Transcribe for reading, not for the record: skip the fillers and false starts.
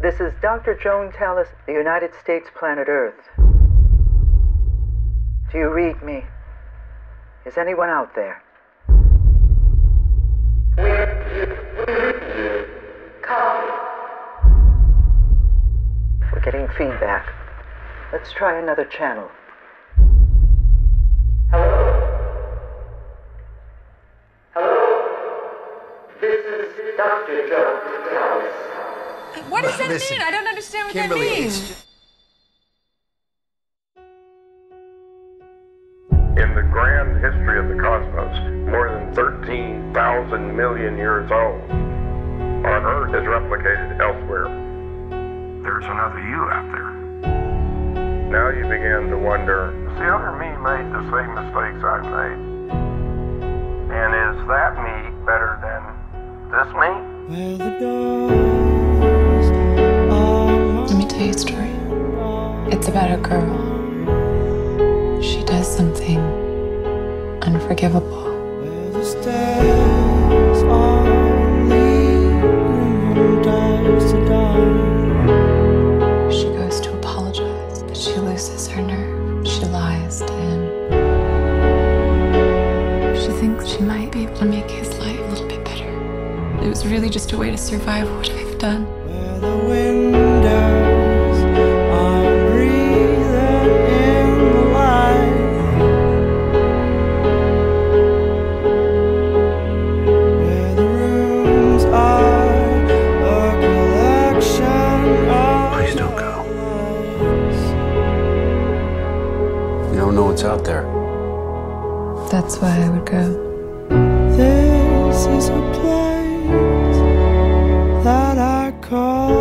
This is Dr. Joan Tallis, the United States planet Earth. Do you read me? Is anyone out there? Copy. We're getting feedback. Let's try another channel. Hello? Hello? This is Dr. Joan Tallis. What does that mean? I don't understand what Kimberly, that means. In the grand history of the cosmos, more than 13,000 million years old, our Earth is replicated elsewhere. There's another you out there. Now you begin to wonder, if the other me made the same mistakes I've made, and is that me better than this me? Where the doors are. Let me tell you a story. It's about a girl. She does something unforgivable. Where the stairs are leading from dark to dark. She goes to apologize, but she loses her nerve. She lies to him. She thinks she might be able to make his life a little bit better. It was really just a way to survive what I've done. Where the windows are breathing in the light. Where the rooms are a collection of Please don't go. lights. You don't know what's out there. That's why I would go. This is a place that I call